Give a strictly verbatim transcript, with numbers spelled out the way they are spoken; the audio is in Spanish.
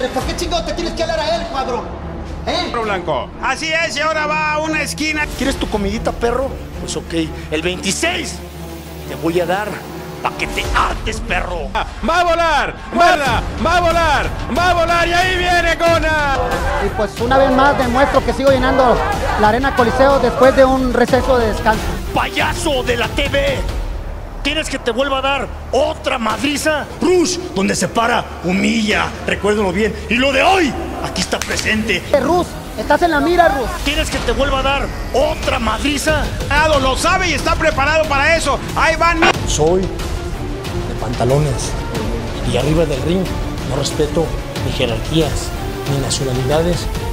¿Por qué chingado te tienes que hablar a él, cuadro? ¿Eh? Perro Blanco. Así es, y ahora va a una esquina. ¿Quieres tu comidita, perro? Pues ok, el veintiséis te voy a dar para que te hartes, perro. Va a volar, guarda, va a volar, va a volar y ahí viene Kona. Y pues una vez más demuestro que sigo llenando la Arena Coliseo después de un receso de descanso. ¡Payaso de la T V! ¿Quieres que te vuelva a dar otra madriza? Rush, donde se para, humilla, recuérdalo bien. Y lo de hoy, aquí está presente. Rus, estás en la mira, Rus. ¿Quieres que te vuelva a dar otra madriza? Lo sabe y está preparado para eso. Ahí van. Soy de pantalones y arriba del ring no respeto ni jerarquías, ni nacionalidades,